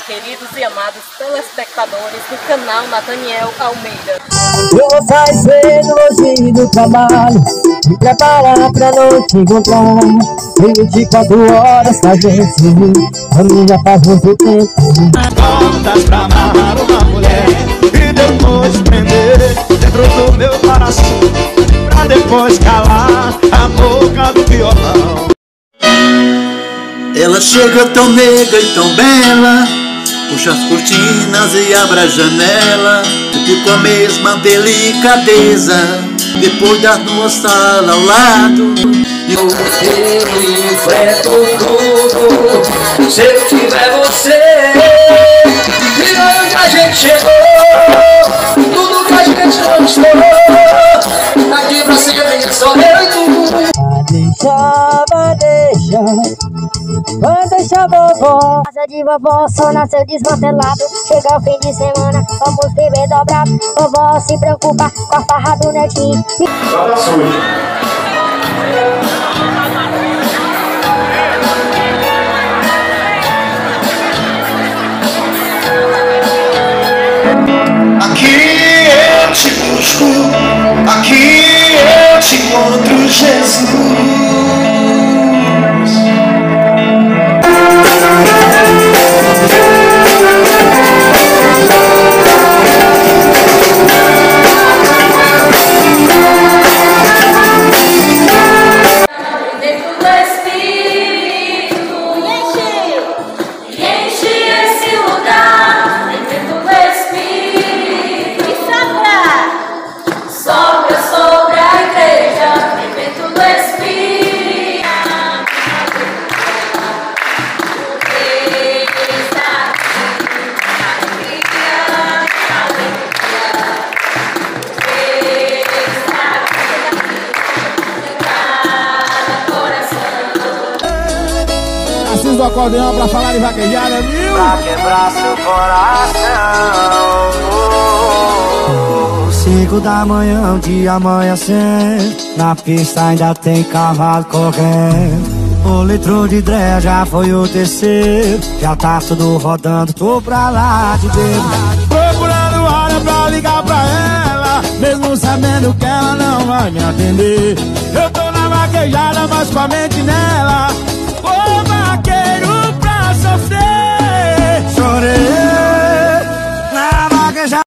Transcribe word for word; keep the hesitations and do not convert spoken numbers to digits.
queridos e amados telespectadores do canal Nathaniel Almeida. Eu vou sair cedo hoje do trabalho, me preparar pra noite encontrar. vinte e quatro horas pra gente se vir, a minha faz muito tempo. Cordas pra amarrar uma mulher e depois prender dentro do meu coração, pra depois calar a boca do violão. Ela chega tão negra e tão bela, puxa as cortinas e abre a janela, e com a mesma delicadeza, depois das duas salas ao lado. Eu enfrento tudo se eu tiver você. E onde a gente chegou, tudo que a gente conquistou, daqui pra cima é só eu e tu. Deixa, vai deixar, vai deixar vovó. Casa de vovó só nasceu desmantelado. Chega o fim de semana, vamos beber dobrado. Vovó se preocupa com a farra do netinho. Joga sujo. Aqui eu te busco, aqui eu te encontro, Jesus. Do acordeão pra falar de vaquejada, viu? Pra quebrar seu coração. Cinco da manhã, o dia amanhecer, na pista ainda tem cavalo correndo. O litro de dré já foi o terceiro, já tá tudo rodando, tô pra lá de dedo. Procurando hora pra ligar pra ela, mesmo sabendo que ela não vai me atender. Eu tô na vaquejada, mas com a mente nela. Ô vaqueiro pra sofrer, chorei.